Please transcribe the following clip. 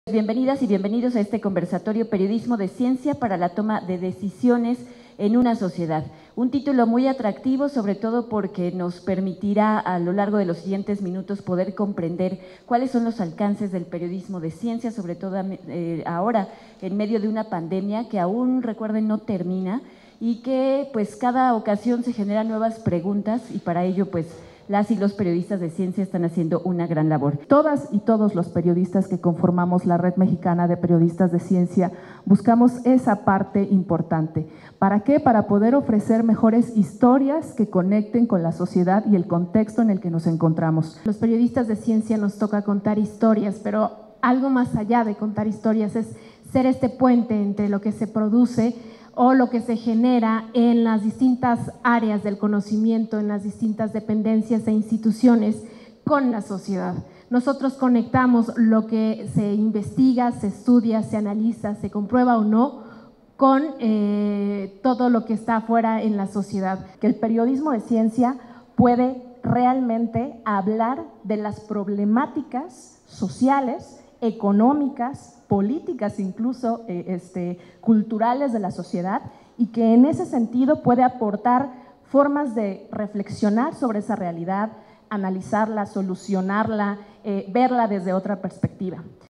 Bienvenidas y bienvenidos a este conversatorio Periodismo de Ciencia para la toma de decisiones en una sociedad. Un título muy atractivo, sobre todo porque nos permitirá a lo largo de los siguientes minutos poder comprender cuáles son los alcances del periodismo de ciencia, sobre todo ahora en medio de una pandemia que aún, recuerden, no termina y que pues cada ocasión se generan nuevas preguntas y para ello pues las y los periodistas de ciencia están haciendo una gran labor. Todas y todos los periodistas que conformamos la Red Mexicana de Periodistas de Ciencia buscamos esa parte importante. ¿Para qué? Para poder ofrecer mejores historias que conecten con la sociedad y el contexto en el que nos encontramos. Los periodistas de ciencia nos toca contar historias, pero algo más allá de contar historias es ser este puente entre lo que se produce o lo que se genera en las distintas áreas del conocimiento, en las distintas dependencias e instituciones con la sociedad. Nosotros conectamos lo que se investiga, se estudia, se analiza, se comprueba o no con todo lo que está afuera en la sociedad. Que el periodismo de ciencia puede realmente hablar de las problemáticas sociales, económicas, políticas, incluso culturales de la sociedad, y que en ese sentido puede aportar formas de reflexionar sobre esa realidad, analizarla, solucionarla, verla desde otra perspectiva.